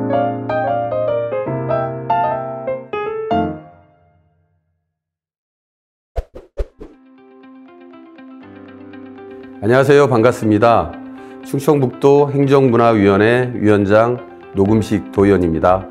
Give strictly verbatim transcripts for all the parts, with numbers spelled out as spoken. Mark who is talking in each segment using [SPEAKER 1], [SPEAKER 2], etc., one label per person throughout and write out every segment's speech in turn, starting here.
[SPEAKER 1] 안녕하세요. 반갑습니다. 충청북도 행정문화위원회 위원장 노금식 도의원입니다.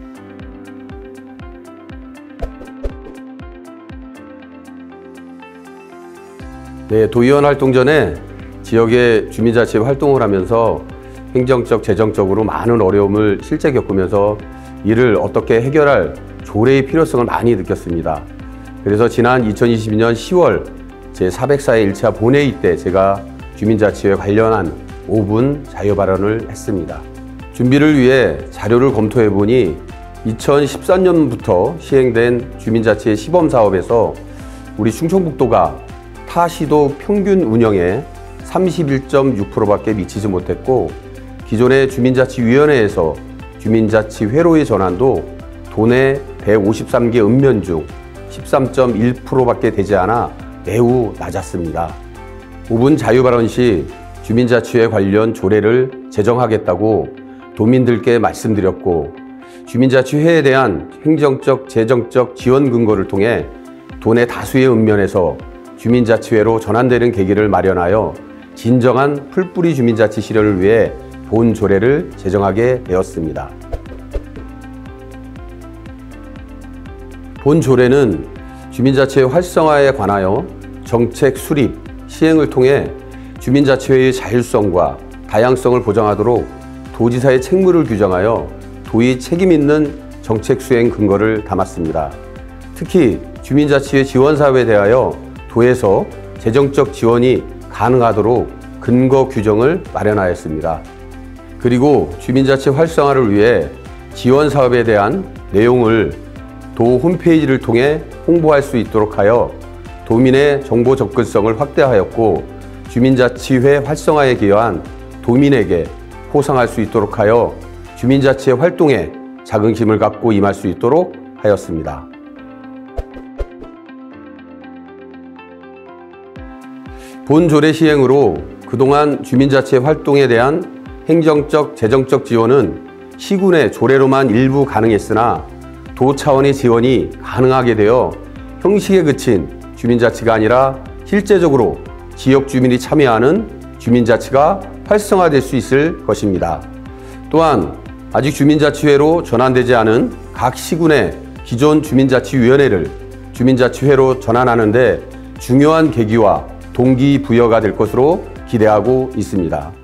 [SPEAKER 1] 네, 도의원 활동 전에 지역의 주민자치 활동을 하면서 행정적, 재정적으로 많은 어려움을 실제 겪으면서 이를 어떻게 해결할 조례의 필요성을 많이 느꼈습니다. 그래서 지난 이천이십이 년 시월 제사백사 회 일 차 본회의 때 제가 주민자치에 관련한 오 분 자유발언을 했습니다. 준비를 위해 자료를 검토해 보니 이천십사 년부터 시행된 주민자치의 시범사업에서 우리 충청북도가 타 시도 평균 운영의 삼십일 점 육 퍼센트밖에 미치지 못했고, 기존의 주민자치위원회에서 주민자치회로의 전환도 도내 백오십삼 개 읍면 중 십삼 점 일 퍼센트밖에 되지 않아 매우 낮았습니다. 오 분 자유발언 시 주민자치회 관련 조례를 제정하겠다고 도민들께 말씀드렸고, 주민자치회에 대한 행정적, 재정적 지원 근거를 통해 도내 다수의 읍면에서 주민자치회로 전환되는 계기를 마련하여 진정한 풀뿌리 주민자치 실현을 위해 본 조례를 제정하게 되었습니다. 본 조례는 주민자치회 활성화에 관하여 정책 수립, 시행을 통해 주민자치회의 자율성과 다양성을 보장하도록 도지사의 책무를 규정하여 도의 책임 있는 정책 수행 근거를 담았습니다. 특히 주민자치회 지원사업에 대하여 도에서 재정적 지원이 가능하도록 근거 규정을 마련하였습니다. 그리고 주민자치 활성화를 위해 지원사업에 대한 내용을 도 홈페이지를 통해 홍보할 수 있도록 하여 도민의 정보 접근성을 확대하였고, 주민자치회 활성화에 기여한 도민에게 포상할 수 있도록 하여 주민자치의 활동에 자긍심을 갖고 임할 수 있도록 하였습니다. 본 조례 시행으로 그동안 주민자치의 활동에 대한 행정적, 재정적 지원은 시군의 조례로만 일부 가능했으나 도 차원의 지원이 가능하게 되어 형식에 그친 주민자치가 아니라 실제적으로 지역 주민이 참여하는 주민자치가 활성화될 수 있을 것입니다. 또한 아직 주민자치회로 전환되지 않은 각 시군의 기존 주민자치위원회를 주민자치회로 전환하는 데 중요한 계기와 동기부여가 될 것으로 기대하고 있습니다.